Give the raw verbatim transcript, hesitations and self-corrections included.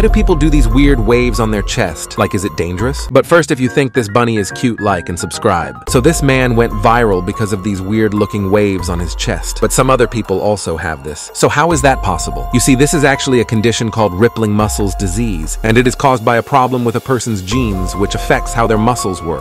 Why do people do these weird waves on their chest? Like, is it dangerous? But first, if you think this bunny is cute, like and subscribe. So this man went viral because of these weird looking waves on his chest. But some other people also have this. So how is that possible? You see, this is actually a condition called rippling muscles disease, and it is caused by a problem with a person's genes which affects how their muscles work.